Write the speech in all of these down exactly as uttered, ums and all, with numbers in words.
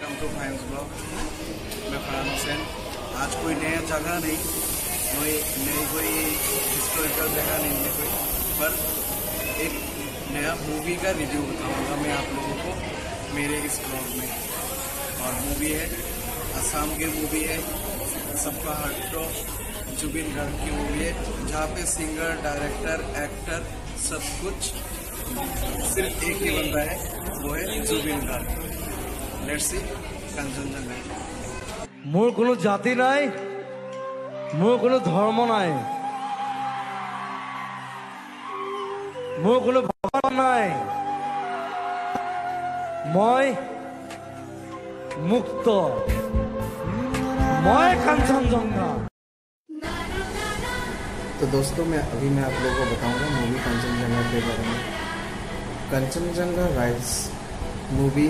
Welcome to फाइम्स blog. मैं फरहान हुसैन। आज कोई नया जगह नहीं, कोई नई कोई हिस्टोरिकल जगह नहीं है कोई, पर एक नया मूवी का रिव्यू बताऊंगा मैं आप लोगों को मेरे इस ब्लॉग में। और मूवी है असम की मूवी है, सबका हार्ट ऑफ जुबिन गार्ग की मूवी है, जहाँ पे सिंगर, डायरेक्टर, एक्टर सब कुछ सिर्फ एक ही बंदा है, वो है जुबिन गार्ग। Let's see Kanchenjunga. मोर कोनो जाति নাই, मोर कोनो धर्म নাই, मोर कोनो भाषा নাই, মই मुक्त, मैं कंचनजंगा। तो दोस्तों मैं अभी मैं आप लोगों को बताऊंगा मूवी कंचनजंगा के बारे में। कंचनजंगा राइज मूवी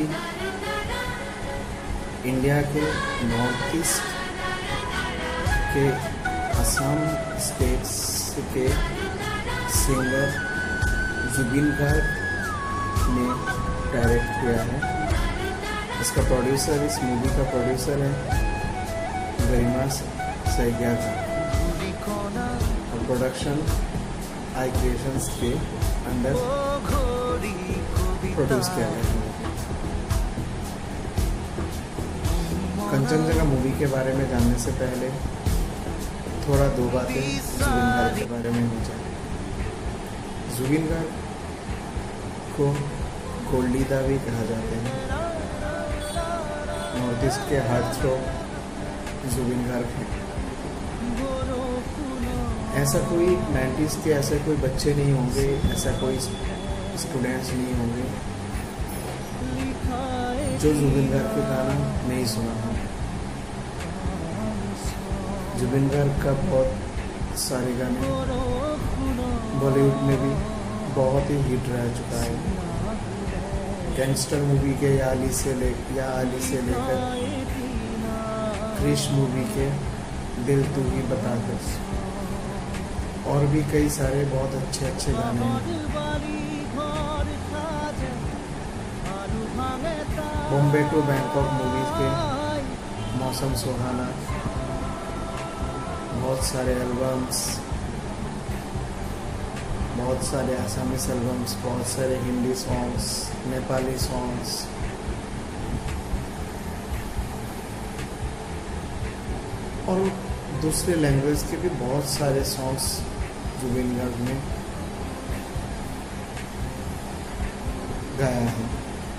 इंडिया के नॉर्थ ईस्ट के असम स्टेट्स के सिंगर जुबिन गार्ग ने डायरेक्ट किया है। इसका प्रोड्यूसर, इस मूवी का प्रोड्यूसर है गरिमा सैगयागा और प्रोडक्शन आई क्रिएशंस के अंडर प्रोड्यूस किया गया है। कंचनजंगा मूवी के बारे में जानने से पहले थोड़ा दो बातें जुबिन गार्ग के बारे में हो जाए। जुबिन गार्ग को गोल्डी दा भी कहा जाते हैं। नॉर्थ ईस्ट के हार्ट थ्रोब जुबिन गार्ग है। ऐसा कोई नाइन्टीज़ के ऐसे कोई बच्चे नहीं होंगे, ऐसा कोई स्टूडेंट्स नहीं होंगे जो जुबिन गार्ग के गाना नहीं सुना हो। जुबिन गार्ग का बहुत सारे गाने बॉलीवुड में भी बहुत ही हिट रह चुका है। गैंगस्टर मूवी के या अली से ले या अली से लेकर क्रिश मूवी के दिल तू ही बता दे, और भी कई सारे बहुत अच्छे अच्छे गाने हैं। बॉम्बे टू बैंकॉक मूवीज के मौसम सुहाना, बहुत सारे एल्बम्स, बहुत सारे असमीस एल्बम्स, बहुत सारे हिंदी सॉन्ग्स, नेपाली सॉन्ग्स, और दूसरे लैंग्वेज के भी बहुत सारे सॉन्ग्स जुबिन गार्ग ने गाया है।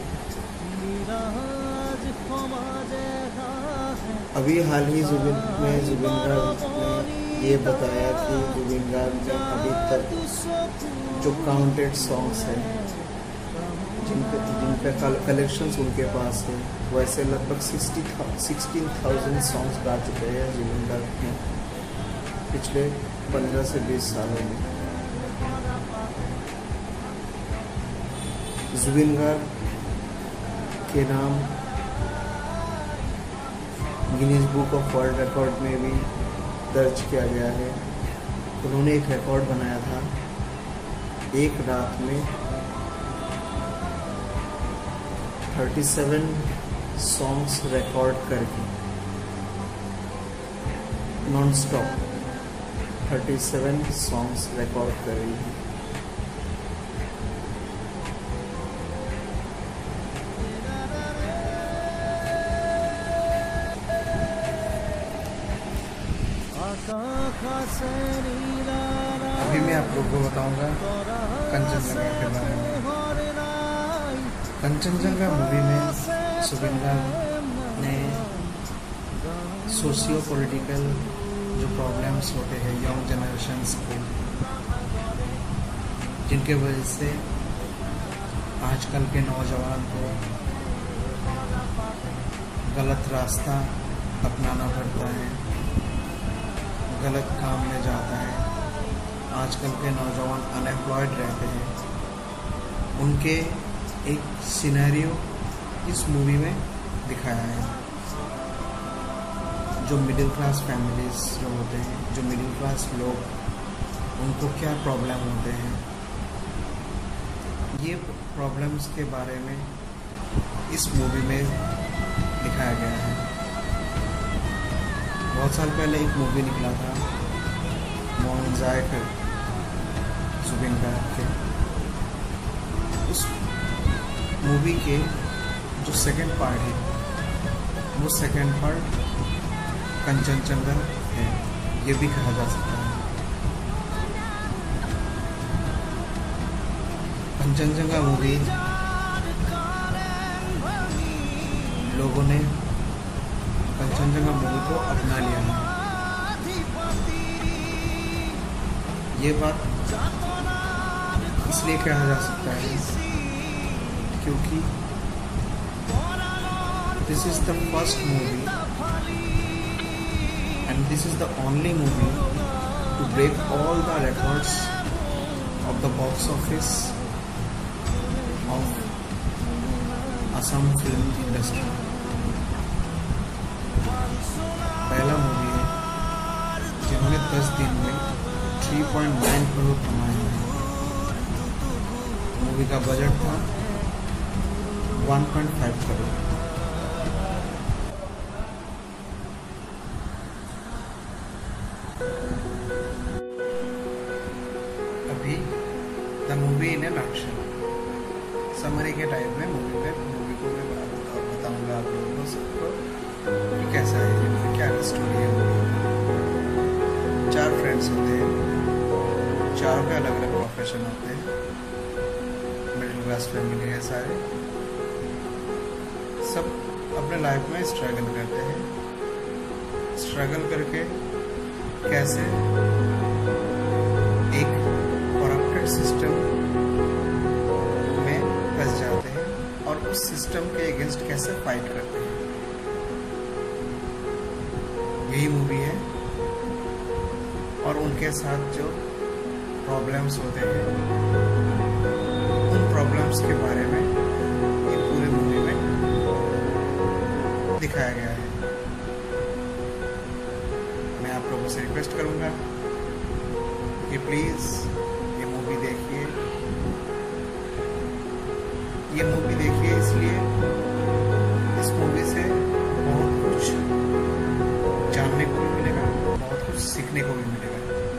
अभी हाल ही जुबिन में जुबिन गार्ग ने ये बताया कि जुबिन गार्ग ने अभी तक जो काउंटेड सॉन्ग्स हैं, जिन पे जिन पे कलेक्शंस उनके पास है, वैसे लगभग सिक्सटी सिक्सटीन थाउजेंड सॉन्ग्स गा चुके हैं जुबिन गार्ग ने पिछले पंद्रह से बीस सालों में। जुबिन गार्ग के नाम Guinness book of world record में भी दर्ज किया गया है। उन्होंने एक रिकॉर्ड बनाया था, एक रात में सैंतीस सॉन्ग्स रिकॉर्ड करके नॉन स्टॉप सैंतीस सॉन्ग्स रिकॉर्ड कर रही है। अभी मैं आप लोगों को बताऊंगा कंचनजंगा के बारे में। कंचनजंगा मूवी में जुबिन गार्ग ने सोशियो पॉलिटिकल जो प्रॉब्लम्स होते हैं यंग जनरेशन्स को, जिनके वजह से आजकल के नौजवान को गलत रास्ता अपनाना पड़ता है, गलत काम में जाता है। आजकल के नौजवान अनएम्प्लॉयड रहते हैं। उनके एक सिनेरियो इस मूवी में दिखाया है। जो मिडिल क्लास फैमिलीज जो होते हैं, जो मिडिल क्लास लोग, उनको क्या प्रॉब्लम होते हैं, ये प्रॉब्लम्स के बारे में इस मूवी में दिखाया गया है। बहुत साल पहले एक मूवी निकला था मोहन जायकर जुबिन गार्ग के। उस मूवी के जो सेकंड पार्ट है वो सेकंड पार्ट कंचनजंगा है, ये भी कहा जा सकता है। कंचनजंगा मूवी लोगों ने कंचनजंगा मूवी को अपना लिया है। ये बात इसलिए कहा जा सकता है क्योंकि this is the first movie and this is the only movie to break all the records of the box office of Assam film industry। पहला मूवी है जिन्होंने दस दिन में तीन पॉइंट नौ करोड़ कमाए हैं। मूवी का बजट था एक पॉइंट पाँच करोड़। अभी the movie in an action summary के टाइप में मूवी पे मूवी को मैं बताऊंगा आप लोगों को सबको कि कैसा है, क्या स्टोरी है। चार फ्रेंड्स होते हैं, चारों के अलग अलग प्रोफेशन होते हैं, मिडिल क्लास फैमिली है, सारे सब अपने लाइफ में स्ट्रगल करते हैं। स्ट्रगल करके कैसे एक करप्टेड सिस्टम में फंस जाते हैं और उस सिस्टम के अगेंस्ट कैसे फाइट करते हैं, यही मूवी है। और उनके साथ जो प्रॉब्लम्स होते हैं उन प्रॉब्लम्स के बारे में ये पूरे मूवी में दिखाया गया है। मैं आप लोगों से रिक्वेस्ट करूंगा कि प्लीज ये मूवी देखिए। ये मूवी देखिए इसलिए इस मूवी से बहुत कुछ जानने को भी मिलेगा, बहुत कुछ सीखने को भी मिलेगा।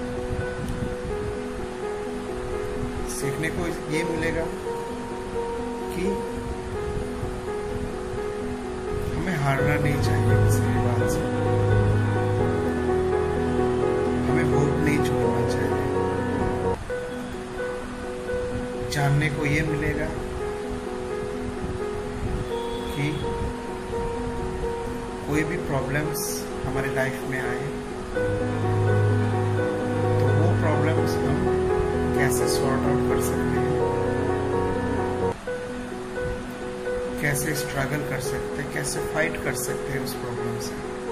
सीखने को ये मिलेगा कि हमें हारना नहीं चाहिए किसी भी बात से, हमें होप नहीं छोड़ना चाहिए। जानने को ये मिलेगा कि कोई भी प्रॉब्लम्स हमारे लाइफ में आए तो वो प्रॉब्लम्स हम कैसे सॉर्ट आउट कर सकते हैं, कैसे स्ट्रगल कर सकते हैं, कैसे फाइट कर सकते हैं उस प्रॉब्लम से।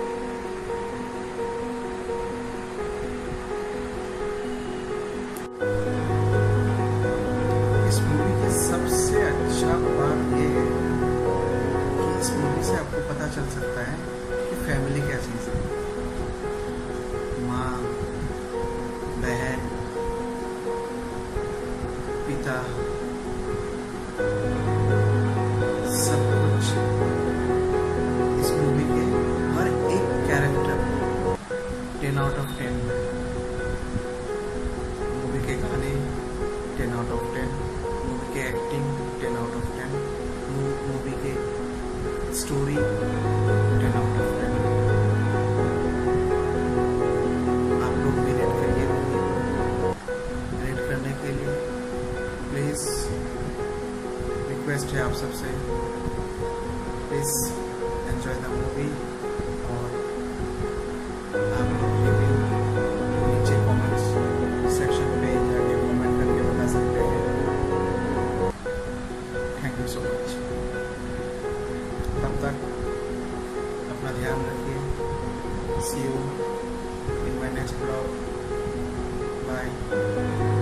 इस मूवी की सबसे अच्छा बात यह है कि इस मूवी से आपको पता चल सकता है कि फैमिली क्या चीज़ है। माँ, बहन, पिता, सब कुछ इस मूवी के हर एक character ten out of ten. Movie के गाने ten out of ten, movie के acting ten out of ten, movie के story ten out of ten. आप लोग भी रेट करिए मूवी को। रेट करने के लिए प्लीज रिक्वेस्ट है आप सबसे, प्लीज एंजॉय द मूवी। और आप लोग रिव्यू नीचे कमेंट्स सेक्शन पे जाके कमेंट करके बता सकते हैं। Thank you so much. तब तक अपना ध्यान रखिए। See you in my next blog. Bye.